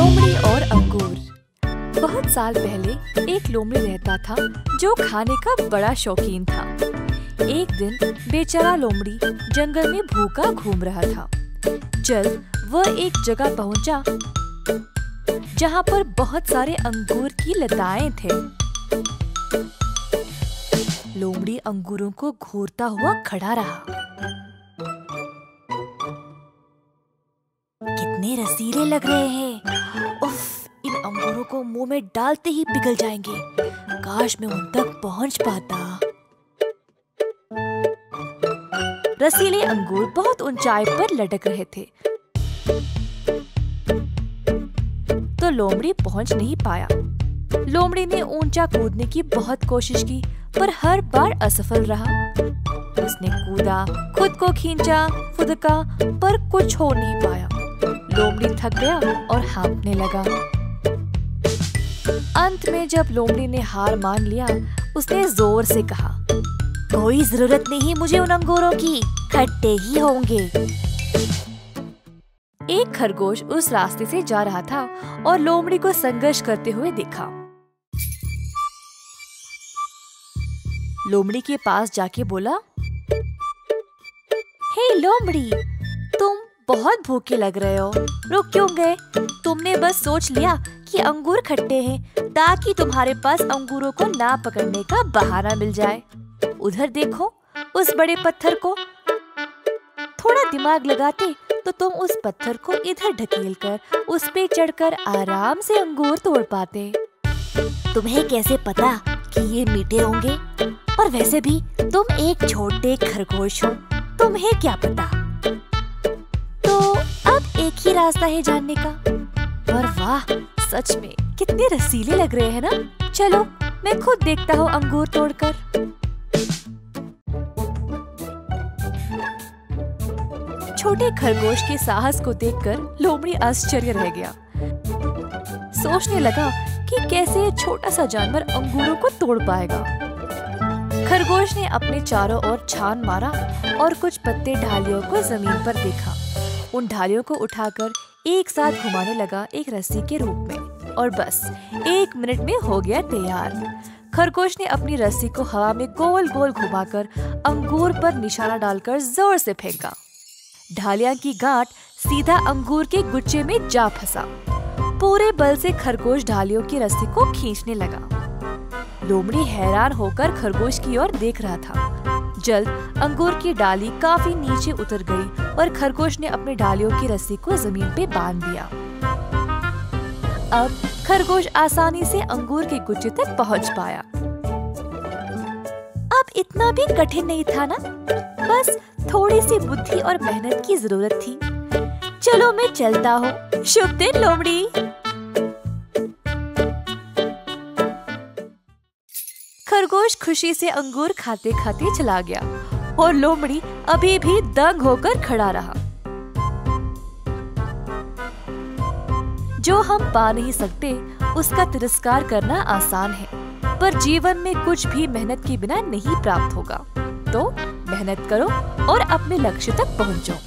लोमड़ी और अंगूर। बहुत साल पहले एक लोमड़ी रहता था जो खाने का बड़ा शौकीन था। एक दिन बेचारा लोमड़ी जंगल में भूखा घूम रहा था। जल्द वह एक जगह पहुंचा जहां पर बहुत सारे अंगूर की लताएं थे। लोमड़ी अंगूरों को घूरता हुआ खड़ा रहा। कितने रसीले लग रहे हैं। उफ, इन अंगूरों को मुंह में डालते ही पिघल जाएंगे। काश मैं उन तक पहुंच पाता। रसीले अंगूर बहुत ऊंचाई पर लटक रहे थे, तो लोमड़ी पहुंच नहीं पाया। लोमड़ी ने ऊंचा कूदने की बहुत कोशिश की, पर हर बार असफल रहा। उसने कूदा, खुद को खींचा, फुदका, पर कुछ हो नहीं पाया। लोमड़ी थक गया और हाँफने लगा। अंत में जब लोमड़ी ने हार मान लिया, उसने जोर से कहा, कोई जरूरत नहीं मुझे उन अंगूरों की, खट्टे ही होंगे। एक खरगोश उस रास्ते से जा रहा था और लोमड़ी को संघर्ष करते हुए देखा। लोमड़ी के पास जाके बोला, हे लोमड़ी, तुम बहुत भूखे लग रहे हो, रुक क्यों गए? तुमने बस सोच लिया कि अंगूर खट्टे हैं ताकि तुम्हारे पास अंगूरों को ना पकड़ने का बहाना मिल जाए। उधर देखो, उस बड़े पत्थर को। थोड़ा दिमाग लगाते तो तुम उस पत्थर को इधर ढकेलकर उस पे चढ़कर आराम से अंगूर तोड़ पाते। तुम्हें कैसे पता कि ये मीठे होंगे? और वैसे भी तुम एक छोटे खरगोश हो, तुम्हें क्या पता? तो अब एक ही रास्ता है जानने का। और वाह, सच में कितने रसीले लग रहे हैं ना। चलो मैं खुद देखता हूँ अंगूर तोड़कर। छोटे खरगोश के साहस को देखकर लोमड़ी आश्चर्य रह गया। सोचने लगा कि कैसे ये छोटा सा जानवर अंगूरों को तोड़ पाएगा। खरगोश ने अपने चारों ओर छान मारा और कुछ पत्ते ढालियों को जमीन पर देखा। उन ढालियों को उठाकर एक साथ घुमाने लगा एक रस्सी के रूप में, और बस 1 मिनट में हो गया तैयार। खरगोश ने अपनी रस्सी को हवा में गोल गोल घुमाकर अंगूर पर निशाना डालकर जोर से फेंका। ढालियां की गांठ सीधा अंगूर के गुच्छे में जा फंसा। पूरे बल से खरगोश ढालियों की रस्सी को खींचने लगा। लोमड़ी हैरान होकर खरगोश की ओर देख रहा था। जल्द अंगूर की डाली काफी नीचे उतर गई और खरगोश ने अपने डालियों की रस्सी को जमीन पे बांध दिया। अब खरगोश आसानी से अंगूर के गुच्छे तक पहुंच पाया। अब इतना भी कठिन नहीं था ना, बस थोड़ी सी बुद्धि और मेहनत की जरूरत थी। चलो मैं चलता हूँ। शुभ दिन लोमड़ी। खरगोश खुशी से अंगूर खाते खाते चला गया और लोमड़ी अभी भी दंग होकर खड़ा रहा। जो हम पा नहीं सकते उसका तिरस्कार करना आसान है, पर जीवन में कुछ भी मेहनत के बिना नहीं प्राप्त होगा। तो मेहनत करो और अपने लक्ष्य तक पहुंचो।